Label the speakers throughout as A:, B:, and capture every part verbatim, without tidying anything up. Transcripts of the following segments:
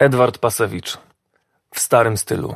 A: Edward Pasewicz. W starym stylu.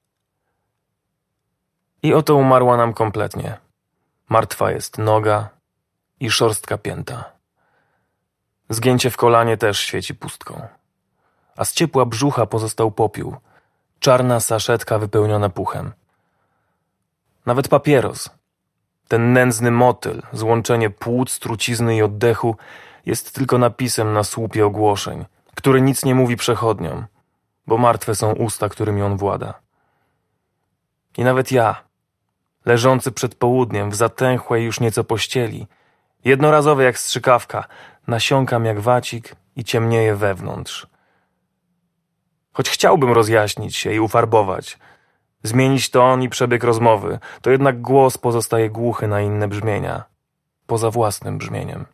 A: I oto umarła nam kompletnie. Martwa jest noga i szorstka pięta. Zgięcie w kolanie też świeci pustką. A z ciepła brzucha pozostał popiół. Czarna saszetka wypełniona puchem. Nawet papieros, ten nędzny motyl, złączenie płuc, trucizny i oddechu, jest tylko napisem na słupie ogłoszeń, który nic nie mówi przechodniom, bo martwe są usta, którymi on włada. I nawet ja, leżący przed południem w zatęchłej już nieco pościeli, jednorazowy jak strzykawka, nasiąkam jak wacik i ciemnieję wewnątrz. Choć chciałbym rozjaśnić się i ufarbować, zmienić ton i przebieg rozmowy, to jednak głos pozostaje głuchy na inne brzmienia, poza własnym brzmieniem.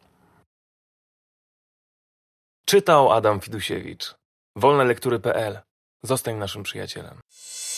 A: Czytał Adam Fidusiewicz. wolne lektury kropka pe el. Zostań naszym przyjacielem.